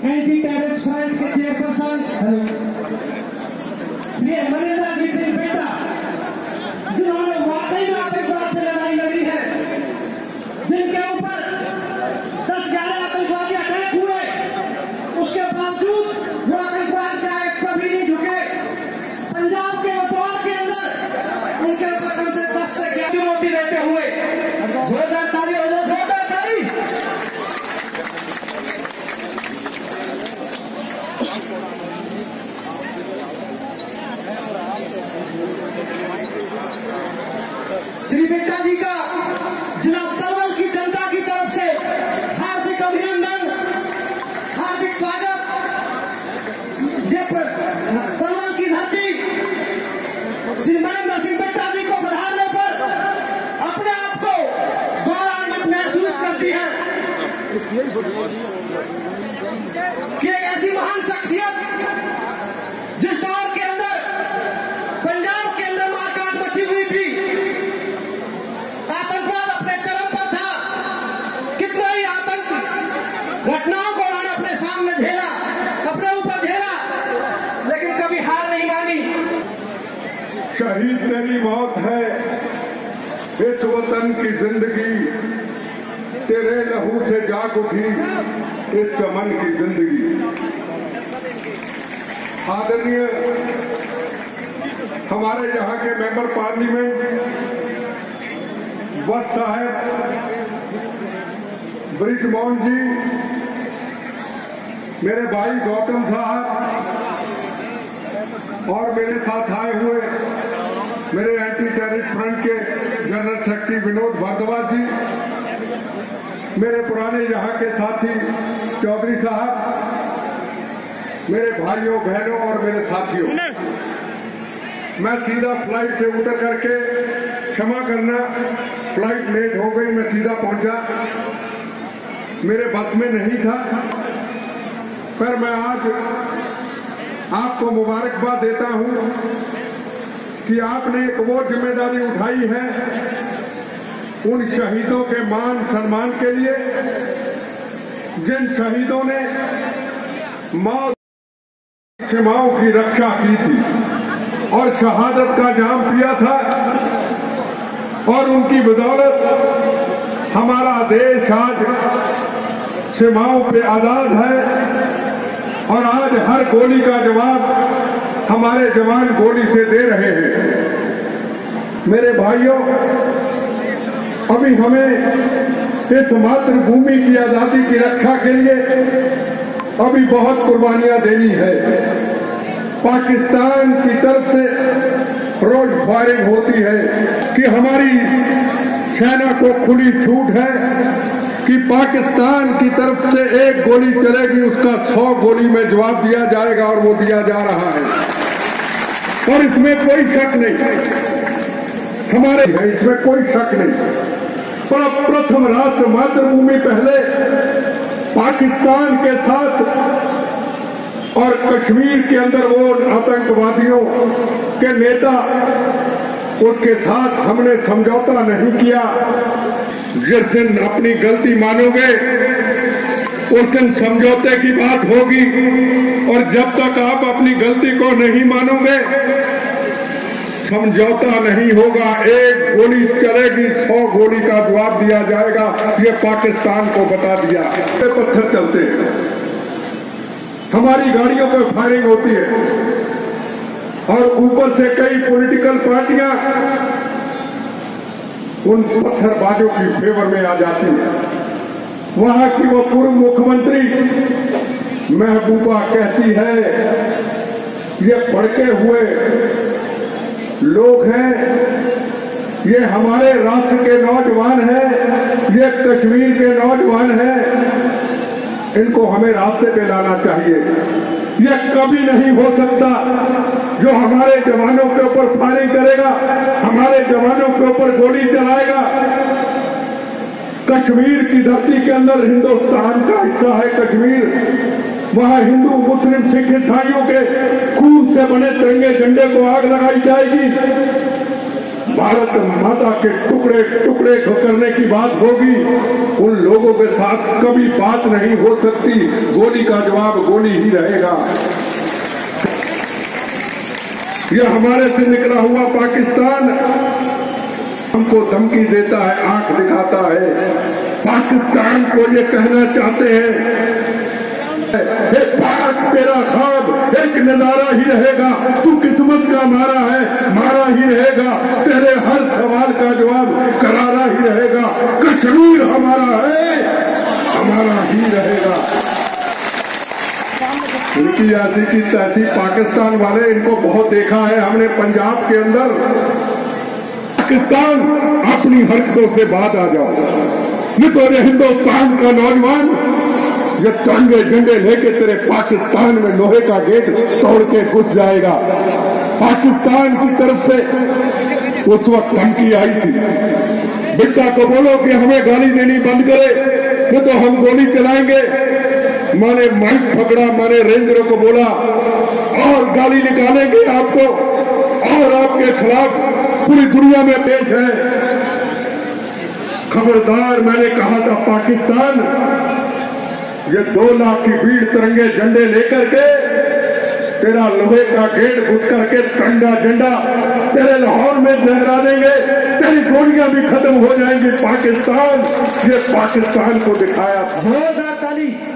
Anti terrorist front के chairperson Shri m.s.bitta, जिन्होंने वाकई में आतंकवाद से लड़ाई लड़ी है, जिनके ऊपर 10-11 आतंकवादी अटैक हुए, उसके बावजूद वो आतंकवाद के आगे कभी नहीं झुके। पंजाब के दौर के अंदर उनके ऊपर कम से 10 से 11 चुनौती देते हुए जोरदार ताली हो जाए, जोरदार ताली। श्री बिट्टा जी का जिला पलवल की जनता की तरफ से हार्दिक अभिनंदन, हार्दिक स्वागत। ये पलवल की धरती श्री m.s.बिट्टा जी को बढ़ाने पर अपने आप को गौरवान्वित महसूस करती है कि एक ऐसी महान शख्सियत जिस दौर के अंदर पंजाब के अंदर मारकाट मची हुई थी, आतंकवाद अपने चरम पर था, कितना ही आतंक घटनाओं को उन्होंने अपने सामने झेला, अपने ऊपर झेला, लेकिन कभी हार नहीं मानी। शहीद तेरी मौत है, इस वतन की जिंदगी, तेरे लहू से जाग उठी इस चमन की जिंदगी। आदरणीय हमारे यहाँ के मेंबर पार्लिमेंट वत्स साहब ब्रिजमोहन जी, मेरे भाई गौतम साहब और मेरे साथ आए हुए मेरे एंटी टेररिस्ट फ्रंट के जनरल सेक्रेटरी विनोद भारद्वाज जी, मेरे पुराने यहाँ के साथी चौधरी साहब, मेरे भाइयों बहनों और मेरे साथियों, मैं सीधा फ्लाइट से उतर करके, क्षमा करना फ्लाइट लेट हो गई, मैं सीधा पहुंचा, मेरे बस में नहीं था, पर मैं आज आपको मुबारकबाद देता हूं कि आपने एक वो जिम्मेदारी उठाई है उन शहीदों के मान सम्मान के लिए जिन शहीदों ने मौत सीमाओं की रक्षा की थी और शहादत का जाम पिया था, और उनकी बदौलत हमारा देश आज सीमाओं पे आजाद है, और आज हर गोली का जवाब हमारे जवान गोली से दे रहे हैं। मेरे भाइयों, अभी हमें इस मातृभूमि की आजादी की रक्षा के लिए अभी बहुत कुर्बानियां देनी है। पाकिस्तान की तरफ से रोज फायरिंग होती है कि हमारी सेना को खुली छूट है कि पाकिस्तान की तरफ से एक गोली चलेगी, उसका 100 गोली में जवाब दिया जाएगा, और वो दिया जा रहा है, और इसमें कोई शक नहीं, हमारे है इसमें कोई शक नहीं। पर प्रथम राष्ट्र मातृभूमि पहले पाकिस्तान के साथ और कश्मीर के अंदर वो आतंकवादियों के नेता, उसके साथ हमने समझौता नहीं किया। जिस दिन अपनी गलती मानोगे उस दिन समझौते की बात होगी, और जब तक आप अपनी गलती को नहीं मानोगे समझौता नहीं होगा। एक गोली चलेगी, 100 गोली का जवाब दिया जाएगा, ये पाकिस्तान को बता दिया। पत्थर चलते हैं, हमारी गाड़ियों पर फायरिंग होती है, और ऊपर से कई पॉलिटिकल पार्टियां उन पत्थरबाजों की फेवर में आ जाती है। वहां की वो पूर्व मुख्यमंत्री महबूबा कहती है ये भड़के हुए लोग हैं, ये हमारे राष्ट्र के नौजवान हैं, ये कश्मीर के नौजवान हैं, इनको हमें रास्ते पे लाना चाहिए। ये कभी नहीं हो सकता जो हमारे जवानों के ऊपर फायरिंग करेगा, हमारे जवानों के ऊपर गोली चलाएगा। कश्मीर की धरती के अंदर हिंदुस्तान का हिस्सा है कश्मीर, वहां हिंदू मुस्लिम सिख ईसाइयों के खून से बने तिरंगे झंडे को आग लगाई जाएगी। भारत माता के टुकड़े टुकड़े करने की बात होगी, उन लोगों के साथ कभी बात नहीं हो सकती। गोली का जवाब गोली ही रहेगा। यह हमारे से निकला हुआ पाकिस्तान हमको धमकी देता है, आंख दिखाता है। पाकिस्तान को ये कहना चाहते हैं, पाक तेरा ख्वाब एक नजारा ही रहेगा, तू किस्मत का मारा है, मारा ही रहेगा। तेरे हर सवाल का जवाब करारा ही रहेगा। कश्मीर हमारा है, हमारा ही रहेगा। इनकी ऐसी की तैसी पाकिस्तान वाले, इनको बहुत देखा है हमने पंजाब के अंदर। पाकिस्तान अपनी हरकतों से बात आ जाओ, नहीं तो हिंदुस्तान का नौजवान ये तिरंगे झंडे लेके तेरे पाकिस्तान में लोहे का गेट तोड़ के घुस जाएगा। पाकिस्तान की तरफ से उस वक्त धमकी आई थी, बिट्टा को बोलो कि हमें गाली देनी बंद करे, नहीं तो हम गोली चलाएंगे। मैंने माइक पकड़ा, मैंने रेंजरों को बोला और गाली निकालेंगे आपको और आपके खिलाफ पूरी दुनिया में पेश है। खबरदार, मैंने कहा था पाकिस्तान, ये 2 लाख की भीड़ तिरंगे झंडे लेकर के तेरा लोहे का गेट घुस करके तिरंगा झंडा तेरे लाहौर में लहरा देंगे, तेरी गोलियां भी खत्म हो जाएंगी। पाकिस्तान, ये पाकिस्तान को दिखाया। जोरदार ताली।